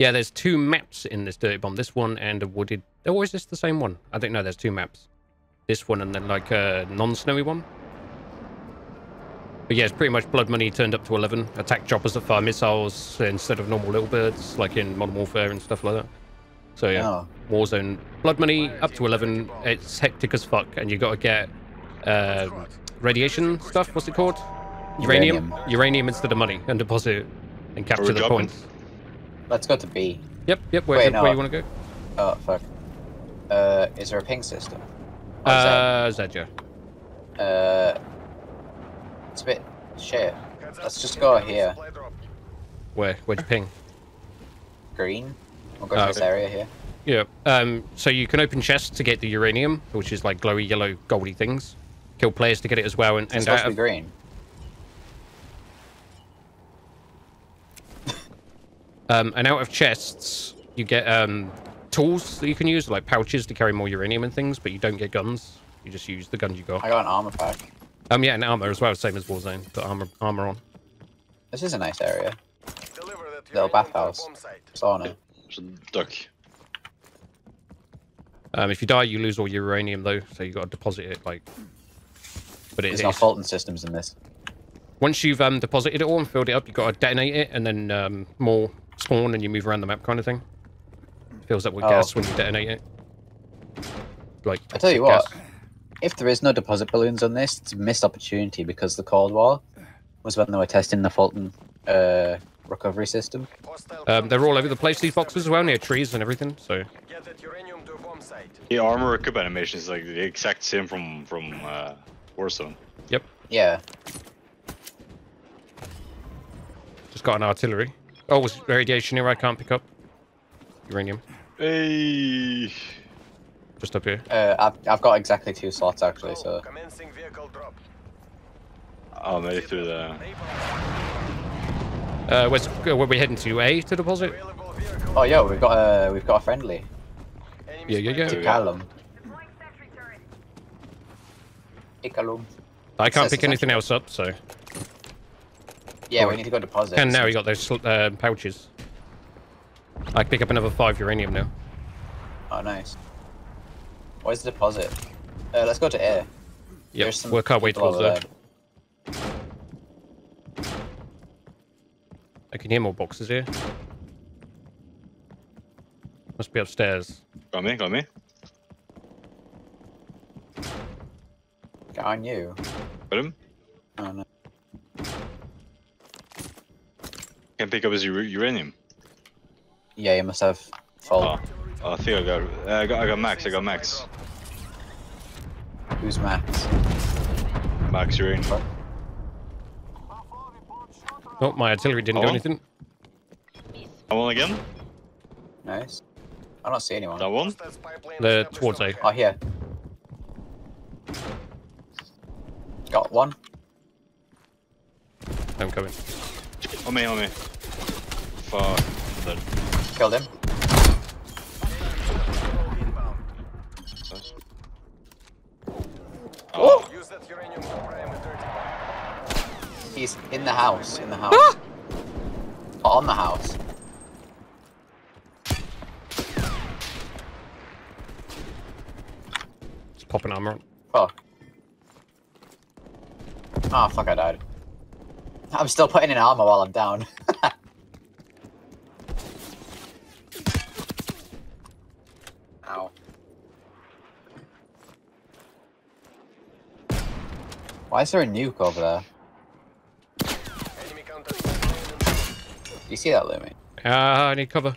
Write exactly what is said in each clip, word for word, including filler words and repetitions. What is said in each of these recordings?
Yeah, there's two maps in this dirty bomb. This one and a wooded... Oh, is this the same one? I think, no, there's two maps. This one and then, like, a non-snowy one. But yeah, it's pretty much Blood Money turned up to eleven. Attack choppers that fire missiles instead of normal little birds, like in Modern Warfare and stuff like that. So yeah, Oh. Warzone. Blood Money up to eleven. It's hectic as fuck, and you got to get uh, radiation stuff. What's it called? Uranium. Uranium. Uranium instead of money, and deposit it and capture the dropping? points. Let's go to B. Yep, yep. Where, Wait, where no. you want to go? Oh, fuck. Uh, is there a ping system? Oh, Uh, Zed, yeah. Zed. Uh, it's a bit shit. Let's just go here. Where? Where'd you ping? Green. We'll go Oh, to this okay. area here. Yeah. Um. So you can open chests to get the uranium, which is like glowy yellow, goldy things. Kill players to get it as well, and, It's and supposed out to be of, green. um, and out of chests, you get um tools that you can use, like pouches to carry more uranium and things, but you don't get guns. You just use the guns you got. I got an armor pack. Um. Yeah, and armor as well, same as Warzone. Got armor armor on. This is a nice area. Little bathhouse. Sauna. There's a duck. Um. If you die, you lose all your uranium though, so you got to deposit it like. But it There's no is. Fulton systems in this. Once you've um, deposited it all and filled it up, you've got to detonate it, and then um, more spawn, and you move around the map kind of thing. It fills up with Oh. gas when you detonate it. Like, I tell you gas. what, if there is no deposit balloons on this, it's a missed opportunity because the Cold War was when they were testing the Fulton uh, recovery system. Um, they're all over the place, these boxes as well, near trees and everything, so... The armor cup animation is like the exact same from from uh, Warzone. Yep. Yeah. Just got an artillery. Oh, was radiation here I can't pick up? Uranium. Hey. Just up here. Uh, I've, I've got exactly two slots actually, so... Oh, maybe through the. Uh, where's, where are we heading to? A to deposit? Oh, yo, we've got a, we've got a friendly. Yeah, yeah, yeah. To Callum. Hey, Callum. I can't Says pick it's anything actually- else up, so... Yeah, we need to go deposit. And now you got those sl- uh, pouches. I can pick up another five uranium now. Oh, nice. Where's the deposit? Uh, let's go to A. Yep, There's some work our way people towards over there. I can hear more boxes here. Must be upstairs. Got me, got me. Get on you. Got him. Oh, no. Can pick up his ur uranium. Yeah, you must have full. Oh, oh I think I got, uh, I got. I got Max. I got Max. Who's Max? Max uranium. Oh, my artillery didn't do Oh. anything. That one again. Nice. I don't see anyone. That one. They're towards A. Oh, here. Got one. I'm coming. On me, on me. Fuck. Dead. Killed him. Oh. He's in the house. In the house. Oh, on the house. Just popping armor on. Fuck. Oh, fuck, I died. I'm still putting in armor while I'm down. Ow. Why is there a nuke over there? Do you see that, Lumi? Ah, I need cover.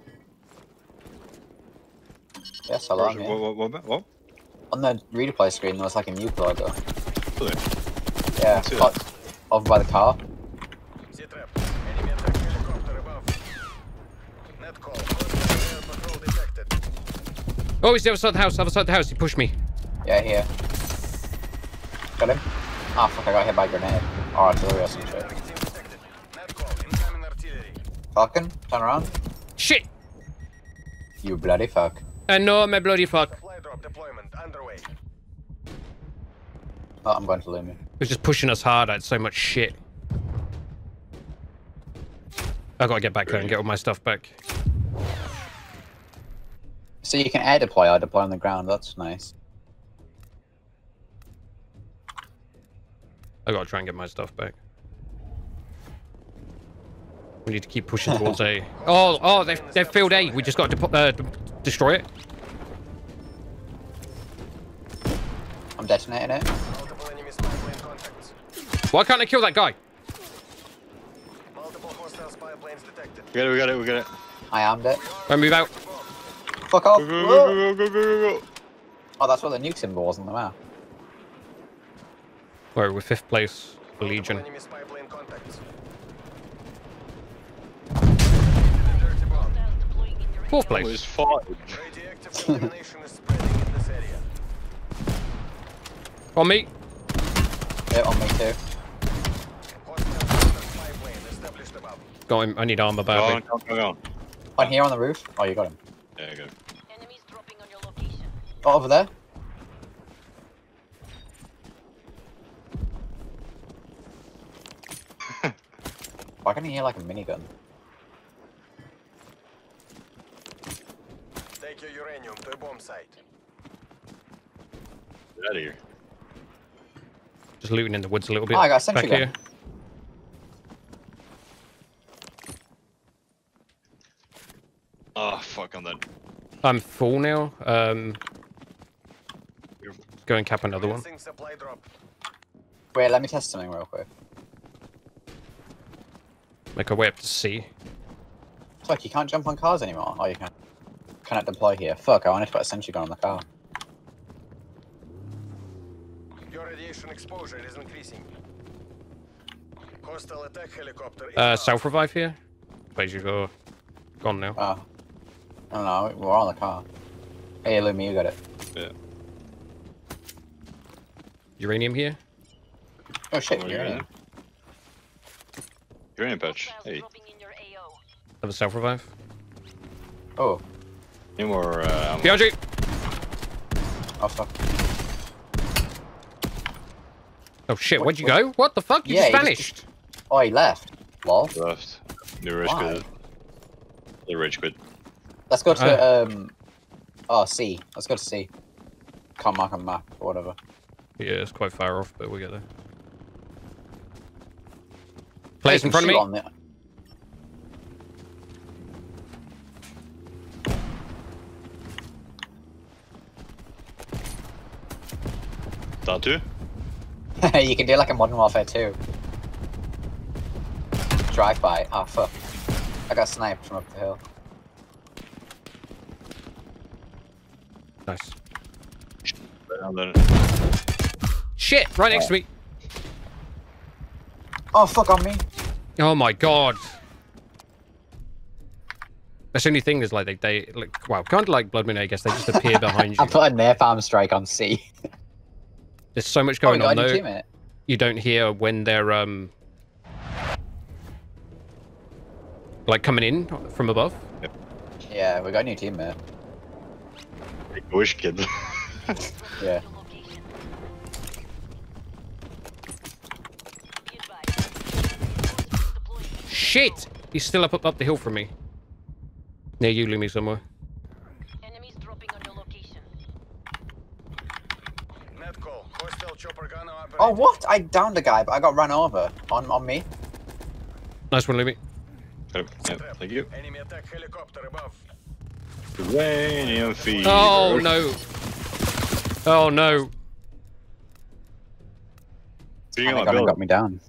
Yes, hello, I'm What, here. what, what, what? On the replay screen, there was like a nuke logo. Really? Yeah, see o- over by the car. Oh, he's the other side of the house, other side of the house. He pushed me. Yeah, here. Got him? Ah, fuck, I got hit by a grenade. Or artillery or some shit. Falcon, turn around. Shit! You bloody fuck. I know, my bloody fuck. Oh, I'm going to Lumi. He was just pushing us hard. I had so much shit. I gotta get back there and get all my stuff back. So you can air deploy or deploy on the ground. That's nice. I gotta try and get my stuff back. We need to keep pushing towards A. Oh, oh, they've, they've filled A. We just got to uh, destroy it. I'm detonating it. Multiple enemy spy plane contacts. Why can't I kill that guy? Multiple hostile spy planes detected. We got it, we got it, we got it. I armed it. Don't move out. Fuck off. Go, go, Whoa. go, go, go, go, go, go. Oh, that's what the nuke symbol was on the map. Where we're fifth place for Multiple Legion. enemy spy plane contacts. Fourth It place. was five. Radioactive contamination is spreading in this area. On me. Yeah, on me too. Hostile spy plane established above. Got him. I need armor Go on, badly. go on, go on. On here on the roof. Oh, you got him. Yeah, I got it. Enemies dropping on your location. Oh, over there. Why can I hear like a minigun? Take your uranium to a bomb site. Get out of here. Just looting in the woods a little bit. Oh, I got a sentry back gun. here. Oh, fuck, I'm dead. I'm full now. Um, go and cap another one. Commencing supply drop. Wait, let me test something real quick. Make our way up to C. Fuck, you can't jump on cars anymore. Oh, you can. Cannot deploy here. Fuck, I wanted to put a sentry gun on the car. Your radiation exposure is increasing. Hostile attack helicopter. Uh, inbound. self revive here. Please, you go. Gone now. Oh. I don't know, we're on the car. Hey, Lumi, you got it. Yeah. Uranium here. Oh shit, What you're are you in. doing? Uranium patch. Hostiles Hey, dropping in your A O. Have a self revive. Oh. any more uh, ammo? Behind you. Oh fuck. Oh shit, What- where'd you what- go? What the fuck? You Yeah, just he just- vanished. Oh, he left. Lol. Left. The rage Why? quit. The rage quit. Let's go to, Uh. um... Oh, C. Let's go to C. Can't mark on map or whatever. Yeah, it's quite far off, but we'll get there. Players Hey, in you front of can me. shoot on the- Down two? You can do like a Modern Warfare two. Drive by. Ah, fuck. I got sniped from up the hill. Nice. I'm done. Shit, right next to me. Oh, fuck on me. Oh my god. That's the only thing is like they, they like, wow, kind of like Blood Moon, I guess. They just appear behind I you. put a napalm strike on C. There's so much Oh, we going got on a new though. teammate. You don't hear when they're um like coming in from above. Yeah, we got a new teammate. Make a wish, kid. Yeah. Your location. Be advised. Deploying. Shit! He's still up up, up the hill from me. Near you, Lumi, somewhere. Enemies dropping on your location. Net call. Hostile chopper gun operating. Oh, what? I downed a guy, but I got run over. On on me. Nice one, Lumi. Yep, yep, thank you. Enemy attack helicopter above. Uranium fever. Oh no. Oh no. Being And on the gun building. got me down.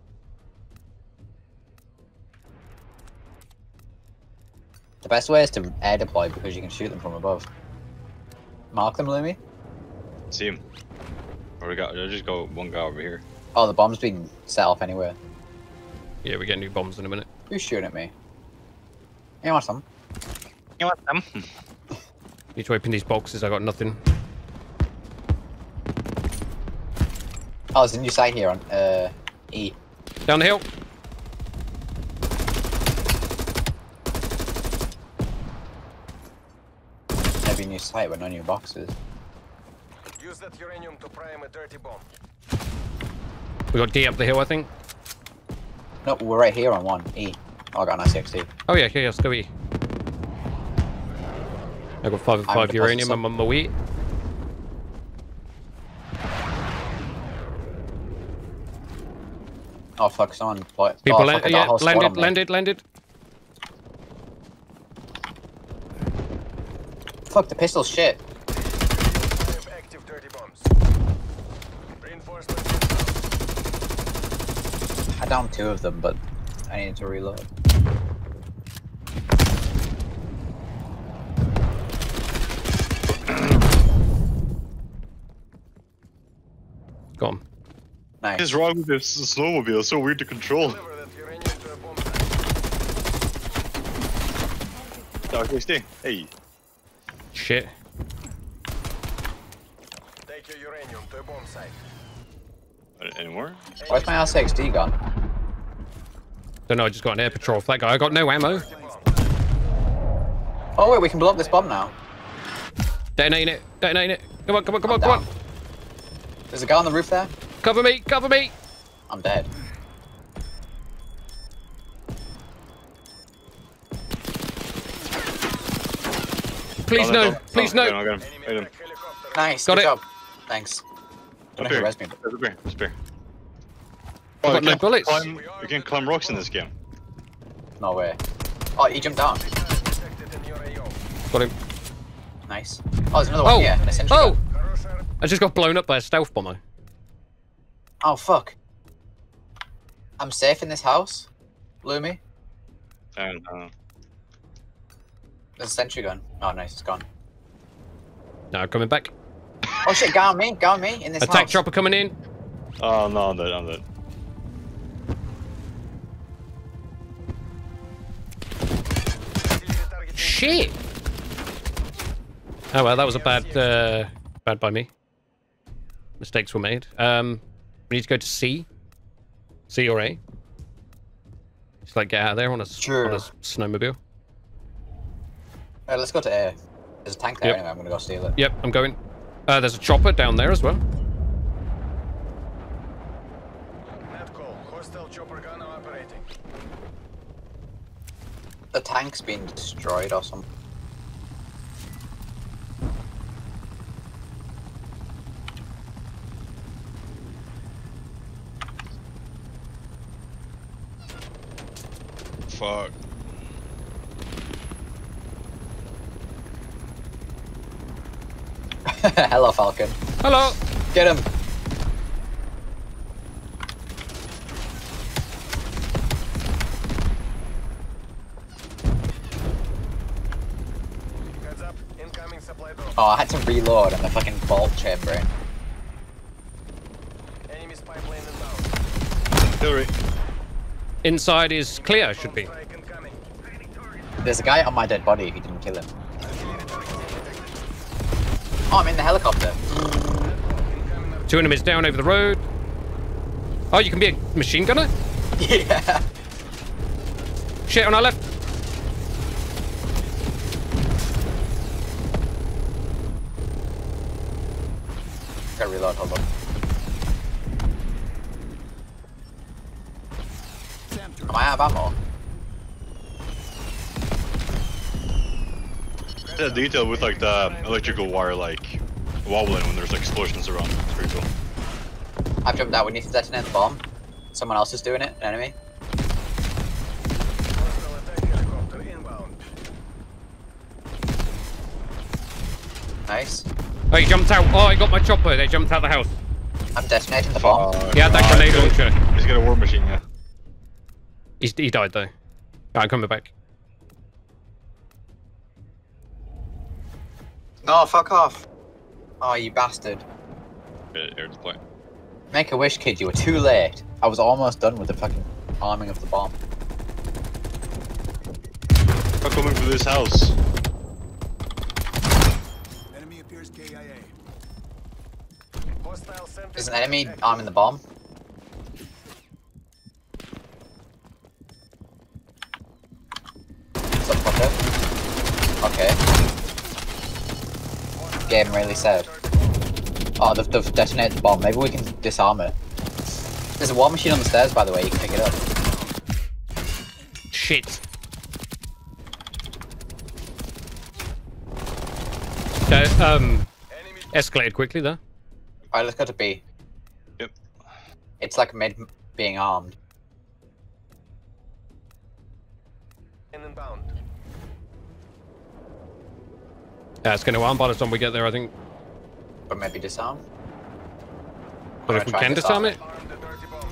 The best way is to air deploy because you can shoot them from above. Mark them, Lumi. See him. Or we got, there's just go one guy over here. Oh, the bomb's been set off anywhere. Yeah, we get new bombs in a minute. Who's shooting at me? You want some? You want them? Need to open these boxes, I got nothing. Oh, there's a new site here on uh, E. Down the hill. Maybe a new site with no new boxes. Use that uranium to prime a dirty bomb. We got D up the hill, I think. No, we're right here on one. E. Oh, I got an I sixty. Oh yeah, yeah, yeah, let's go E. I got five and I'm five gonna uranium. deposit I'm on my way. Oh fuck, someone. What? People oh, land, fuck, I got a yeah, whole squad on landed, me. landed, landed. Fuck, the pistol's shit. Five active dirty bombs. Reinforcements inbound. I downed two of them, but I needed to reload. Go on. What Nice. is wrong with this snowmobile? It's so weird to control. Deliver that uranium to a bomb site. Okay, stay. Hey. Shit. Take your uranium to a bomb site. Uh, Any more? Where's my R six D gun? Don't know. I just got an air patrol for that guy. I got no ammo. Oh wait, we can blow up this bomb now. Detonate it. Detonate it. Come on, come on, come I'm on, come on. down. There's a guy on the roof there. Cover me, cover me. I'm dead. Please Oh, no, that's all. please Oh, no. I got him. Enemy I got him. attack helicopter. Nice. Got good it. job. Thanks. Don't Up know if here. you res me. There's a bear. There's a bear. I've Oh, got you no can't bullets. Climb, you can climb rocks in this game. No way. Oh, he jumped down. Detected in your A O. Got him. Nice. Oh, there's another one Oh, here. An essential oh. gun. Хорошая. I just got blown up by a stealth bomber. Oh, fuck. I'm safe in this house. Loomy. And, uh, There's a sentry gun. Oh, nice. It's gone. No, coming back. Oh, shit. Go on me. Go on me in this Attack house. chopper coming in. oh no, I'm dead. I'm dead. Artillery targeting. Shit. Oh well, that was a bad, uh, bad by me. Mistakes were made. Um, we need to go to C. C or A. Just like get out of there on a, s- Sure. on a s- snowmobile. Uh, let's go to A. There's a tank there Yep. anyway. I'm gonna go steal it. Yep, I'm going. Uh, there's a chopper down there as well. Net call. Hostile chopper gun now operating. The tank's been destroyed or something. Fuck. Hello, Falcon. Hello. Get him. Heads up. Incoming supply drop. Oh, I had to reload on the fucking vault chamber. Enemy spy plane inbound. Hillary. Inside is clear. Should be. Strike incoming. There's a guy on my dead body if you didn't kill him. Oh, I'm in the helicopter. Two enemies down over the road. Oh, you can be a machine gunner? Yeah. Shit on our left. Gotta reload, hold on. Am I out of ammo? Yeah, detail with like the electrical wire like wobbling when there's like explosions around. It's pretty cool. I've jumped out. We need to detonate the bomb. Someone else is doing it. An enemy. Hostile attack helicopter inbound. Nice. Oh, he jumped out. Oh, I got my chopper. They jumped out the house. I'm detonating the bomb. Yeah, that Ah, grenade he's got- launcher. He's got a war machine, yeah. He's, he died though. I'm coming back. No, fuck off. Oh, you bastard. Air air deploy. Make a wish, kid. You were too late. I was almost done with the fucking arming of the bomb. I'm coming for this house. Enemy appears K I A. Hostile center. There's an enemy arming the bomb. Some fucker. Okay. Game really sad. Oh, they've, they've detonated the bomb. Maybe we can disarm it. There's a war machine on the stairs, by the way. You can pick it up. Shit. Okay, um, Enemy escalated quickly there. Alright, let's go to B. Yep. It's like mid being armed. inbound. Yeah, it's going to arm by the time we get there, I think. Or maybe disarm. But I'm if we gonna try can and disarm it, Arm the dirty bomb.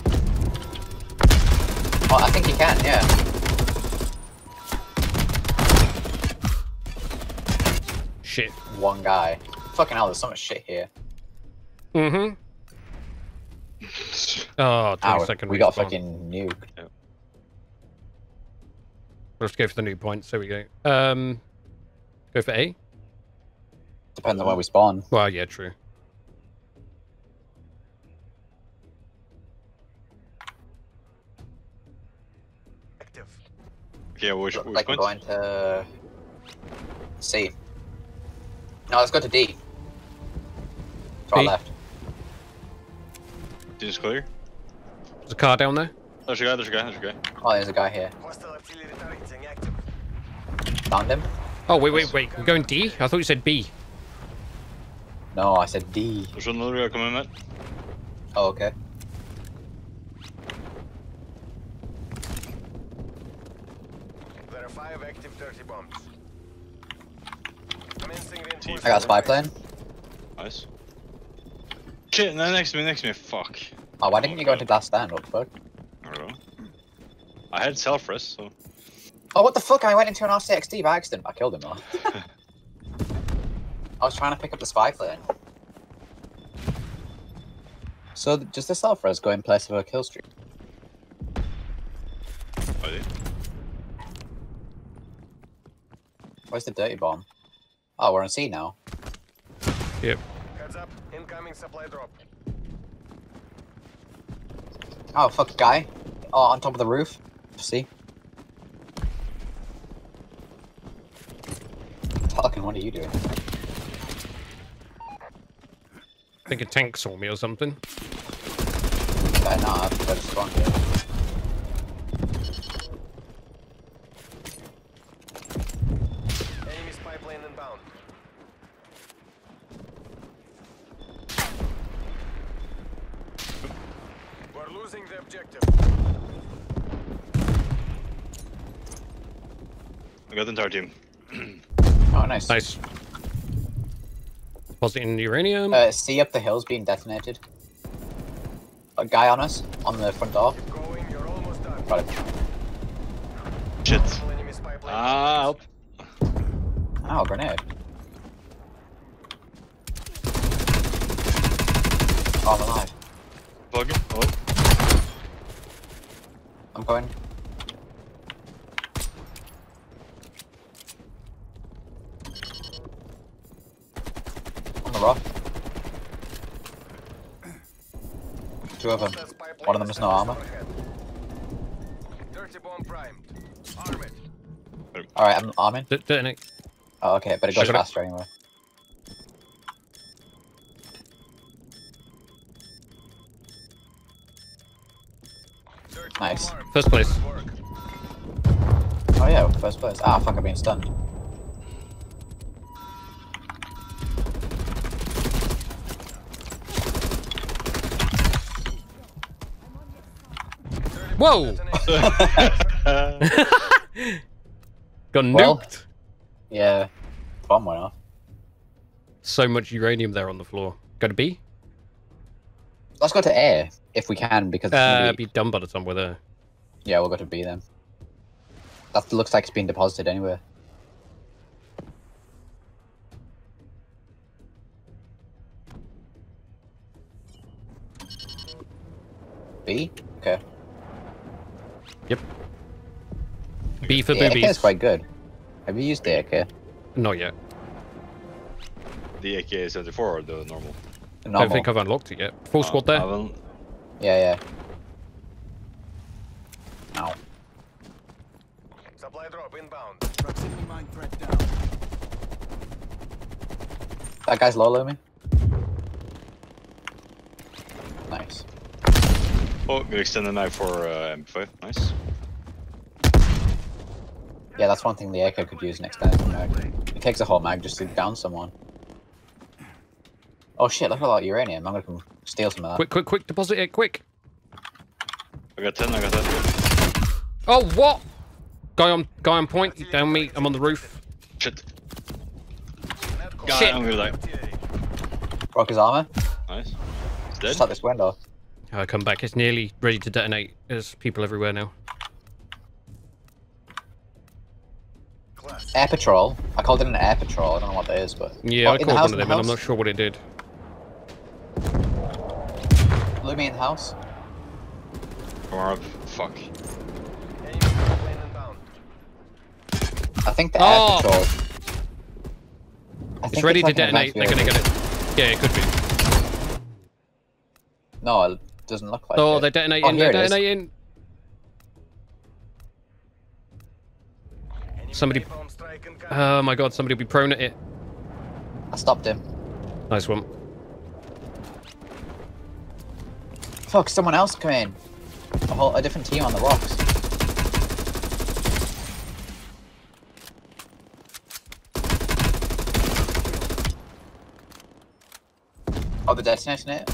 Oh, I think you can, yeah. shit. One guy. Fucking hell, there's so much shit here. Mm-hmm. Oh, twenty Ow, second we got respawn. fucking nuked. Let's go for the new points. There we go. Um, go for A. Depends on where we spawn. Well, yeah, true. Active. Okay, which, Look which like we're point? going to C. No, let's go to D. To our D? left. Is clear? There's a car down there. There's a guy, there's a guy, there's a guy. Oh, there's a guy here. Hostile artillery targeting active. Found him? Oh, wait, wait, wait. We're going D? I thought you said B. No, I said D. There's another guy coming, mate. Oh, okay. There are five active dirty bombs. Commencing reinforcement. I got a spy plane. Nice. Shit, no, next to me, next to me, fuck. Oh, why didn't you go into glass stand? What the fuck? I don't know. I had self-rest, so... Oh, what the fuck? I went into an R C X D by accident. I killed him though. I was trying to pick up the spy plane. So, does the self-res go in place of a kill streak? I did. Where's the dirty bomb? Oh, we're on C now. Yep. Heads up. Incoming supply drop. Oh, fuck, guy. Oh, on top of the roof. See? Fucking, what are you doing? I think a tank saw me or something. Better not have, because I just spawned here. Enemy spy plane inbound. We're losing the objective. I got the entire team. Oh, nice. Nice. Depositing uranium. Uh, C up the hill's being detonated. A guy on us, on the front door. Going, you're almost done. Got it. Shit. Multiple enemy spy plane. Ah, help. Oh, grenade. Oh, I'm alive. Plug him. Hello. I'm going. On the rock. Two of them. Hostile spy plane One of them has no armor. overhead. Dirty bomb primed. Arm it. Alright, I'm arming. D- detonate. Oh, okay, but it goes Shut it. faster anyway. Dirty Nice. bomb armed. First place. Good work. Oh yeah, first place. Ah, fuck, I'm being stunned. Dirty bomb Whoa! detonation. Got Well- nuked. Yeah. Bomb went off. So much uranium there on the floor. Go to B? Let's go to A, if we can, because it's gonna Uh, be- be done by the time we're there. Yeah, we'll go to B then. That looks like it's been deposited anyway. B? Okay. Yep. B for The A K is boobies. quite good. Have you used the A K? Not yet. The A K seventy-four or the normal? I Normal. don't think I've unlocked it yet. Full squad Uh, there. I haven't- Yeah, yeah. Ow. Supply drop inbound. Proximity mine threat down. That guy's low me. Nice. Oh, good extended knife for uh, M P five. Nice. Yeah, that's one thing the A K could use next time. Mag. It takes a whole mag just to down someone. Oh shit, look at all that uranium. I'm gonna come steal some of that. Quick, quick, quick, deposit it, quick. I got ten, I got ten. Oh, what? Guy on, guy on point, down me, I'm on the roof. Shit. Netcom. God, Shit. I'm gonna die. Broke his armor. Nice. He's Just dead. out this window. I come back, it's nearly ready to detonate. There's people everywhere now. Class. Air patrol. I called it an air patrol. I don't know what that is, but Yeah, Oh, I in the called house, one of in them the and I'm house. not sure what it did. Blew me in the house. Come on up. Fuck. Enemy plane inbound. I think the Oh! air patrol. I It's think ready to like an detonate, they're advanced gonna vehicle. get it. Yeah, it could be. No, it doesn't look like Oh, it. they're detonating, Oh, here they're it is. detonating. Enemy Somebody- napalm strike incoming. Oh my god, somebody will be prone at it. I stopped him. Nice one. Fuck, someone else come in. A whole, a different team on the rocks. Oh, the detonating it?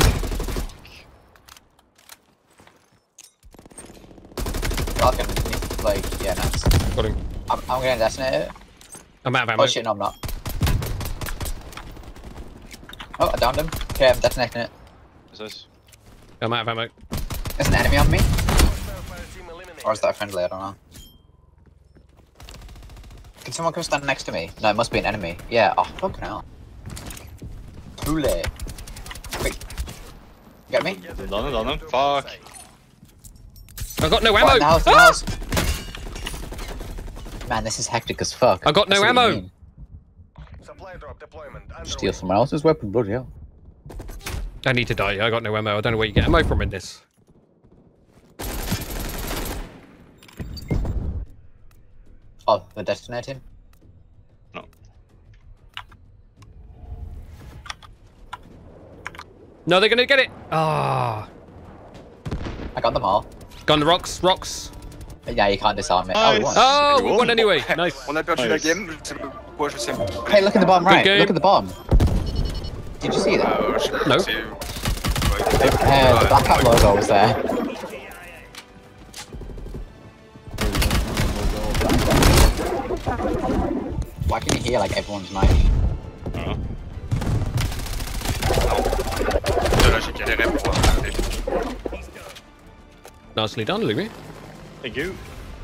Well, I'm gonna, like, yeah, nice. Got him. I'm, I'm gonna detonate it. I'm out of ammo. Oh shit, no, I'm not. Oh, I downed him. Okay, I'm detonating it. What's this? I'm out of ammo. There's an enemy on me. Hostile fire team eliminated. Or is that a friendly? I don't know. Can someone come stand next to me? No, it must be an enemy. Yeah, oh, fucking hell. Too late. Quick. Get me? Get the Done it, done it. uranium to Fuck. bomb site. I got no Oh, ammo! in the house, in the Ah! house. I this is hectic as fuck. I got no see what you ammo. mean. Supply drop deployment underway. Steal someone else's weapon, bloody hell. I need to die. I got no ammo. I don't know where you get ammo from in this. Oh, they're detonating? No. No, they're gonna get it. Ah, I got them all. gun the rocks, rocks. Yeah, you can't disarm it. Oh, we Nice. won. Oh, we won. won anyway. Nice. On a perdu Nice. la game, je sais pas pourquoi je sais pas. Hey, look at the bomb right. game. Look at the bomb. Did you see that? Euh, je sais pas, No. c'est- Uh, ouais. the Black Hat logo was there. Why can you hear like everyone's mic? I don't know. Là, j'ai galéré pour voir. Nicely done, Louis. Thank you.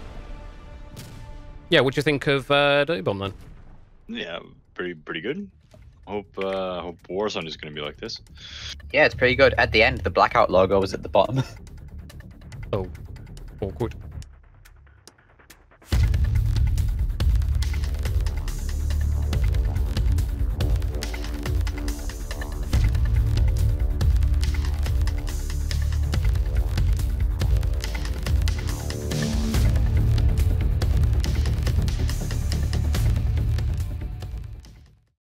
Yeah, what do you think of uh, Dirty Bomb then? Yeah, pretty pretty good. Hope uh hope Warzone is gonna be like this. Yeah, it's pretty good. At the end, the Blackout logo was at the bottom. Oh, awkward.